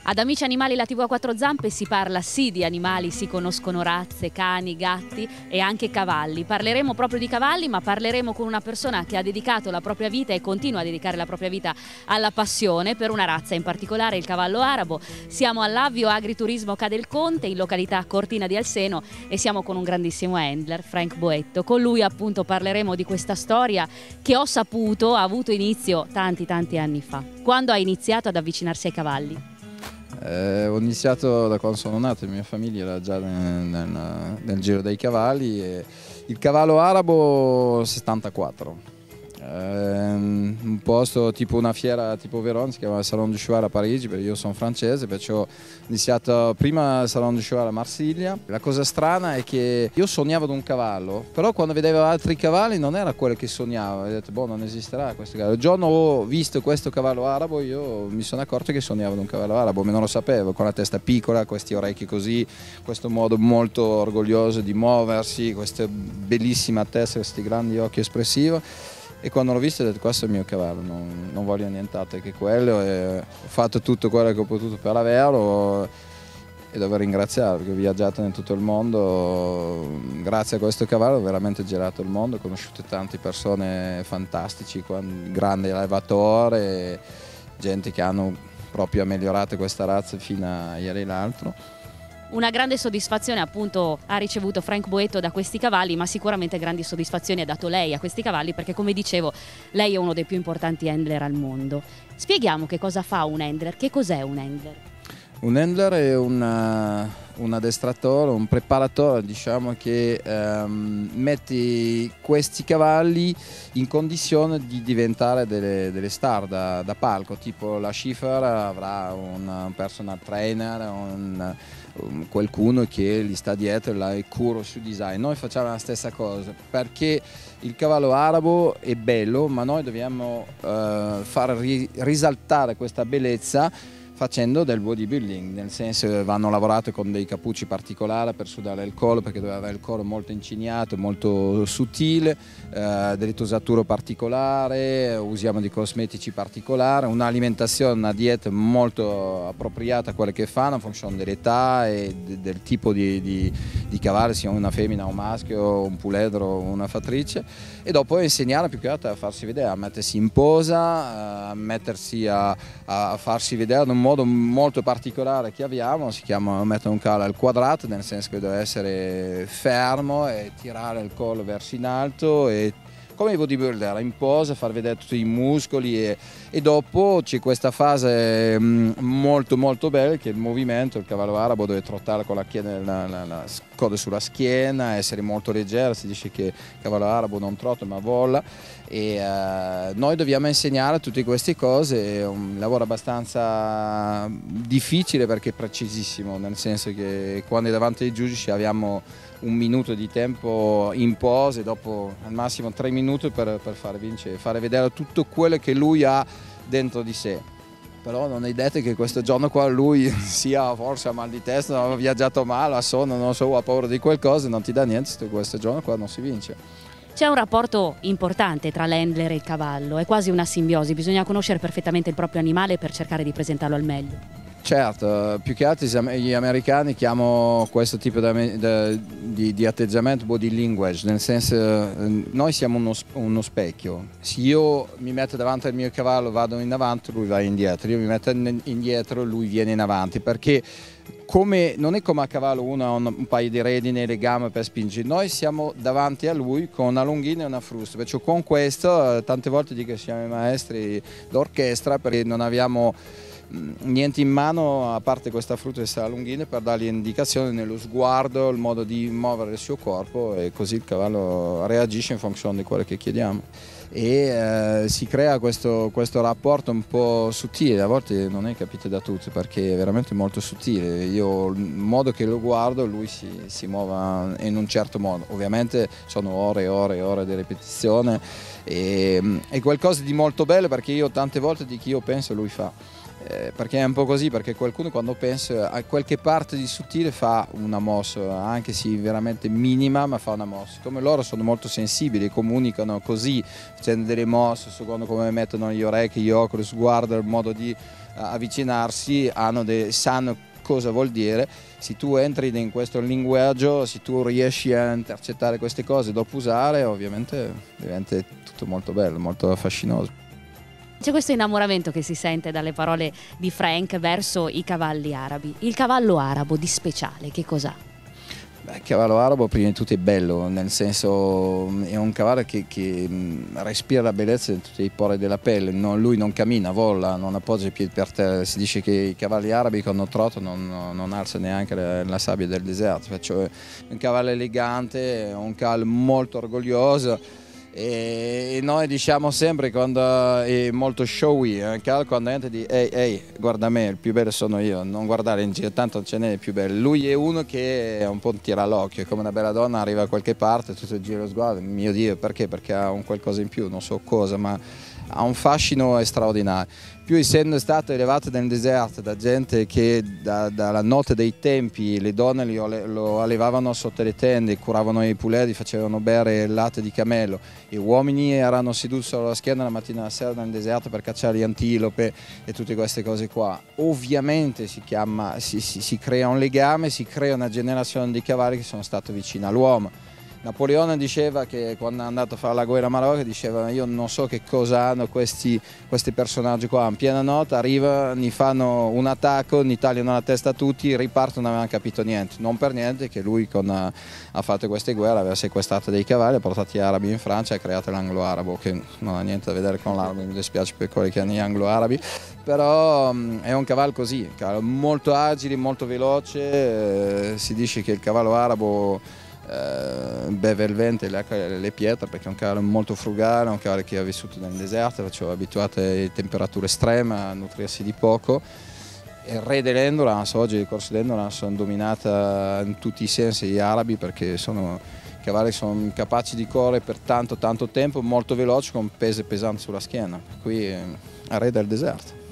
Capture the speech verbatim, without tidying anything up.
Ad Amici Animali, la tivù a quattro zampe, si parla sì di animali, si conoscono razze, cani, gatti e anche cavalli. Parleremo proprio di cavalli, ma parleremo con una persona che ha dedicato la propria vita e continua a dedicare la propria vita alla passione per una razza in particolare, il cavallo arabo. Siamo all'Avvio Agriturismo Ca' del Conte, in località Cortina di Alseno, e siamo con un grandissimo handler, Frank Boetto. Con lui appunto parleremo di questa storia che ho saputo ha avuto inizio tanti tanti anni fa. Quando ha iniziato ad avvicinarsi ai cavalli? Eh, ho iniziato da quando sono nato, la mia famiglia era già nel, nel, nel giro dei cavalli. E il cavallo arabo settantaquattro, eh, un posto tipo una fiera tipo Vérone, si chiama Salon du Cheval a Parigi, perché io sono francese, perciò ho iniziato prima al Salon du Cheval a Marsiglia. La cosa strana è che io sognavo di un cavallo, però quando vedevo altri cavalli non era quello che sognavo, ho detto boh, non esisterà questo cavallo. Il giorno ho visto questo cavallo arabo, io mi sono accorto che sognavo di un cavallo arabo, ma non lo sapevo, con la testa piccola, questi orecchi così, questo modo molto orgoglioso di muoversi, questa bellissima testa, questi grandi occhi espressivi. E quando l'ho visto ho detto questo è il mio cavallo, non, non voglio nient'altro che quello, e ho fatto tutto quello che ho potuto per averlo e devo ringraziare perché ho viaggiato in tutto il mondo. Grazie a questo cavallo ho veramente girato il mondo, ho conosciuto tante persone fantastici, grandi allevatori, gente che hanno proprio migliorato questa razza fino a ieri l'altro. Una grande soddisfazione appunto ha ricevuto Frank Boetto da questi cavalli, ma sicuramente grandi soddisfazioni ha dato lei a questi cavalli, perché come dicevo lei è uno dei più importanti handler al mondo. Spieghiamo che cosa fa un handler, che cos'è un handler? Un handler è una, un addestratore, un preparatore, diciamo, che ehm, mette questi cavalli in condizione di diventare delle, delle star da, da palco, tipo la Schiffer avrà un personal trainer, un, un, qualcuno che gli sta dietro e la cura sul design. Noi facciamo la stessa cosa, perché il cavallo arabo è bello, ma noi dobbiamo eh, far ri, risaltare questa bellezza facendo del bodybuilding, nel senso che vanno lavorato con dei cappucci particolari per sudare il collo, perché deve avere il collo molto incignato, molto sottile, eh, delle tosature particolari, usiamo dei cosmetici particolari, un'alimentazione, una dieta molto appropriata a quelle che fanno, in funzione dell'età e del tipo di, di, di cavallo, sia una femmina, un maschio, un puledro, una fattrice, e dopo insegnare più che altro a farsi vedere, a mettersi in posa, a mettersi a, a farsi vedere in un modo molto particolare che abbiamo. Si chiama mettere un cavallo al quadrato, nel senso che deve essere fermo e tirare il collo verso in alto, e come i bodybuilder in posa, far vedere tutti i muscoli, e, e dopo c'è questa fase molto molto bella che è il movimento. Il cavallo arabo deve trottare con la, chiena, la, la, la coda sulla schiena, essere molto leggero. Si dice che il cavallo arabo non trotta ma vola, e uh, noi dobbiamo insegnare tutte queste cose. È un lavoro abbastanza difficile perché è precisissimo, nel senso che quando è davanti ai giudici abbiamo un minuto di tempo in posa e dopo al massimo tre minuti per, per fare vincere, fare vedere tutto quello che lui ha dentro di sé. Però non è detto che questo giorno qua lui sia forse a mal di testa, ha viaggiato male, ha sonno, non so, ha paura di qualcosa, non ti dà niente, questo giorno qua non si vince. C'è un rapporto importante tra l'handler e il cavallo, è quasi una simbiosi, bisogna conoscere perfettamente il proprio animale per cercare di presentarlo al meglio. Certo, più che altro gli americani chiamano questo tipo di, di, di atteggiamento body language, nel senso noi siamo uno, uno specchio. Se io mi metto davanti al mio cavallo, vado in avanti, lui va indietro, io mi metto indietro, lui viene in avanti, perché come, non è come a cavallo uno ha un, un paio di redini e le gambe per spingere, noi siamo davanti a lui con una longhina e una frusta, perciò con questo tante volte dico che siamo i maestri d'orchestra, perché non abbiamo niente in mano a parte questa frutta e questa lunghina per dargli indicazioni nello sguardo, il modo di muovere il suo corpo, e così il cavallo reagisce in funzione di quello che chiediamo, e eh, si crea questo, questo rapporto un po' sottile. A volte non è capito da tutti perché è veramente molto sottile. Io il modo che lo guardo, lui si, si muove in un certo modo, ovviamente sono ore e ore e ore di ripetizione, e è qualcosa di molto bello perché io tante volte di chi io penso lui fa. Eh, perché è un po' così, perché qualcuno quando pensa a qualche parte di sottile fa una mossa, anche se veramente minima, ma fa una mossa. Come loro sono molto sensibili, comunicano così, facendo delle mosse, secondo come mettono gli orecchi, gli occhi, lo sguardo, il modo di uh, avvicinarsi, hanno dei, sanno cosa vuol dire. Se tu entri in questo linguaggio, se tu riesci a intercettare queste cose dopo usare, ovviamente diventa tutto molto bello, molto affascinoso. C'è questo innamoramento che si sente dalle parole di Frank verso i cavalli arabi. Il cavallo arabo di speciale, che cos'ha? Beh, il cavallo arabo prima di tutto è bello, nel senso è un cavallo che, che respira la bellezza in tutti i pori della pelle, non, lui non cammina, vola, non appoggia i piedi per terra. Si dice che i cavalli arabi quando trottano non, non alza neanche la, la sabbia del deserto, cioè, un cavallo elegante, un cavallo molto orgoglioso. E noi diciamo sempre quando è molto showy, anche quando entra di ehi ehi guarda me, il più bello sono io, non guardare in giro, tanto ce n'è il più bello. Lui è uno che è un po' tira l'occhio, è come una bella donna, arriva a qualche parte, tutto il giro lo sguardo, mio Dio, perché? Perché ha un qualcosa in più, non so cosa, ma ha un fascino straordinario. Più essendo stato elevato nel deserto da gente che da, dalla notte dei tempi le donne lo, lo allevavano sotto le tende, curavano i puledri, facevano bere il latte di cammello, gli uomini erano seduti sulla schiena la mattina e la sera nel deserto per cacciare gli antilope e tutte queste cose qua. Ovviamente si, chiama, si, si, si crea un legame, si crea una generazione di cavalli che sono stati vicini all'uomo. Napoleone diceva che quando è andato a fare la guerra a Marocco, diceva io non so che cosa hanno questi, questi personaggi qua, in piena notte arrivano, ne fanno un attacco, ne tagliano la testa a tutti, ripartono, non avevano capito niente, non per niente che lui quando ha, ha fatto queste guerre aveva sequestrato dei cavalli, ha portato gli arabi in Francia e ha creato l'anglo-arabo, che non ha niente a vedere con l'arabo, mi dispiace per quelli che hanno gli anglo-arabi, però è un cavallo così, molto agile, molto veloce, eh, si dice che il cavallo arabo Uh, beve il vento e le, le pietre perché è un cavallo molto frugale, un cavallo che ha vissuto nel deserto, cioè abituato a temperature estreme, a nutrirsi di poco. Il re dell'endurance, oggi il corso dell'endurance sono dominata in tutti i sensi gli arabi perché sono cavalli che sono capaci di correre per tanto tanto tempo, molto veloci con peso pesante sulla schiena, qui è il re del deserto.